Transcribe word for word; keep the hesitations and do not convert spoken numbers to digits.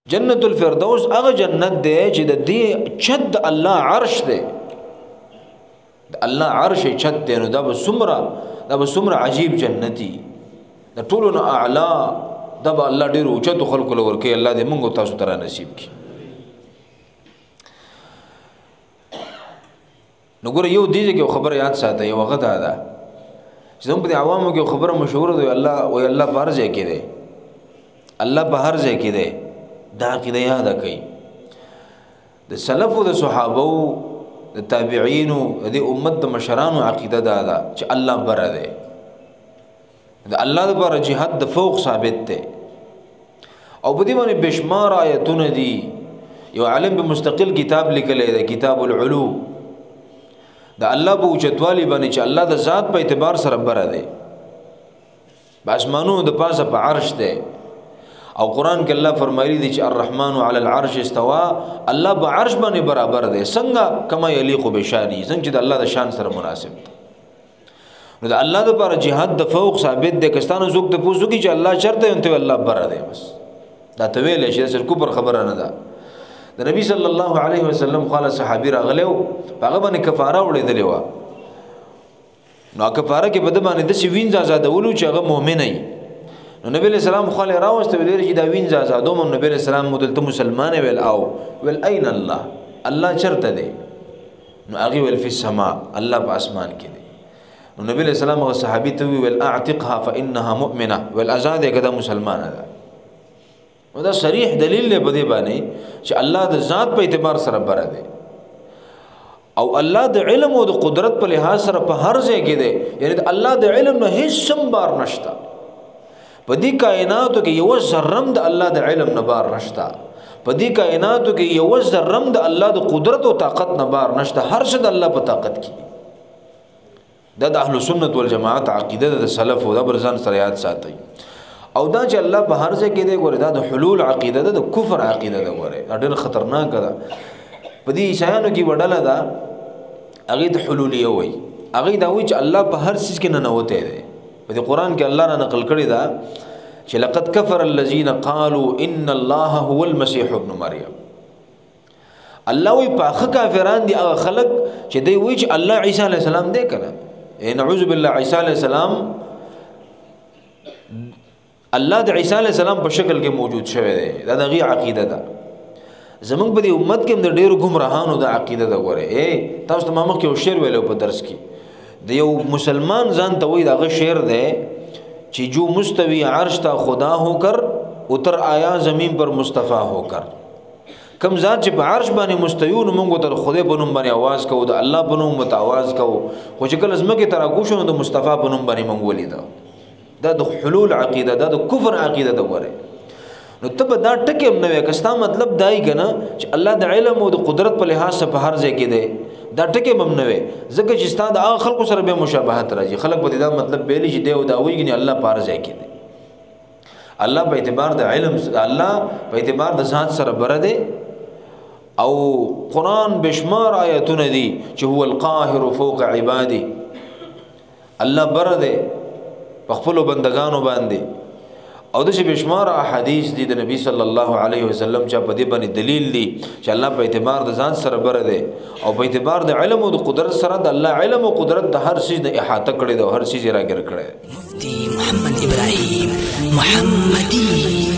جنت الفردوس هغه جنت دی چې د دې چت د الله عرش دی، د الله عرش چت دی. نو دا به څومره دا به څومره عجیب جنتي د ټولو نه اعلی، دا به الله ډېر اوچتو خلکو له ورکوي. الله دې موږ او تاسو ته را نصیب کړي. نو ګوره یو دې ځای کې خبره یاد ساته، یو هغه دا ده چې زموږ په دې عوامو کې خبره مشهوره ده، الله وایي الله په هر ځای کې دی، الله په هر ځای کې دی. دا عقیده یاده کوي. د سلفو د صحابو د تابعینو د امت د مشرانو عقیده دا ده چې الله بره دی، د الله لپاره جهاد د فوق ثابت دی. او په دې باندې بشمار آیتونه دي. یو عالم په مستقل کتاب لیکلی دی، کتاب العلو، د الله په اوچتوالي باندې چې الله د ذات په اعتبار سره بره دی، په اسمانونو د پاسه په عرش دی. او قرآن کې الله فرمایلی دی چې الرحمن علی العرش استوا، الله په عرش باندې برابر دی. څنګه؟ کما یلیق بشانی، څنګه چې د الله د شان سره مناسب دی. نو د الله لپاره جهاد د فوق ثابت دی. کستانو زوک ته پوښتنه کوي چې الله چرته انته الله بره دی، بس دا ته ویل شي سر کوپر خبره نه ده. د نبی صلی الله علیه وسلم خاله صحابي راغلو، هغه باندې کفاره وړېدلې و. نو کفاره کې بده باندې د سی وینځ آزادولو چې هغه مؤمن وي. نو نبی علیہ السلام خاله راوسته ویل چې دا وینځ آزادو. نو نبی علیہ السلام مدلته مسلمان ویل او ویل اين الله، الله چرته دی؟ نو هغه ویل فی السما، الله په اسمان کې دی. نو نبی علیہ السلام هغه صحابي ته ویل اعتقها فانها مؤمنه، ویل آزاد کده مسلمانه ده. نو دا صریح دلیل دی په دې باندې چې الله د ذات په اعتبار سره بره دی، او الله د علم او د قدرت په لحاظ سره په هر ځای کې دی. یعنی د الله د علم نه هیڅ سم بار نشته. په دې کائناتو کې یو ذرم د الله د علم نه بار نشته. په دې کائناتو کې یو ذرم د الله د قدرت او طاقت نه بار نشته. هر څه د الله په طاقت کې. دا د اهل سنت والجماعت عقیده د سلف او د برزان سره یاد ساتي. او دا چې الله په هر ځای کې دی، ګوره دا د حلول عقیده ده، د کفر عقیده ده. ګوره دا ډېر خطرناک ده. په دې عیسایانو کې وډله ده، هغه د حلولیه وایي. هغه دا وایي چې الله په هر څه کې ننوتی دی. په دې قرآن کې الله را نقل کړی دا چې لقد كفر الذين قالوا ان الله هو المسيح ابن مريم. الله وی پاخه کافران دي هغه خلق چې دوی وایي چې الله عیسی علیه السلام دی کنه. نعوذ بالله، عیسی علیه السلام الله د عیسی علیه السلام په شکل کې موجود شوی دی. دا دغه عقیده ده. زمونږ په دې امت کې د ډېرو ګمراهانو د عقیده ده. ګوره اے تاسو ته ما مخکې یو شعر ویلو په درس کې، د یو مسلمان ځان ته وایي دغه شعر دی چې جو مستوی عرش تا خدا ہو کر اتر آیا زمین پر مصطفی ہو کر. کم ذات چې په عرش باندې مستوی نو موږ تر خدای په نوم باندې आवाज کوو، د الله په نوم مت आवाज کوو، خو چې کله زمکه تر اګوشو د مصطفی په نوم باندې موږ ولیدا. دا د حلول عقیده، دا د کفر عقیده ده. ګوره نو ته به دا ټکی هم نه وایې، که ستا مطلب دای کنه چې الله د علم او د قدرت په لحاظ سره په هر ځای کې دی، دا ټکی هم نه وایې. ځکه چې ستا د هغه خلکو سره بیا مشابهت راځي. خلک به دا مطلب ویلی چې دی او دا وایي الله په هر ځای کې دی. الله په اعتبار د علم، الله په اعتبار د ذات سره بره دی. او قرآن بشمار آیتونه دي چې هو القاهر فوق عباده، الله بره دی په خپلو بندگانو باندې. او د شي بشمار احادیث دي د نبی صلی الله علیه وسلم چې په دې باندې دلیل دي چې الله په اعتبار د ذات سره بره دی، او په اعتبار د علم او د قدرت سره د الله علم او قدرت د هر شي د احاطه کړي، د هر شي راګر کړي. مفتی محمد ابراهیم محمدی.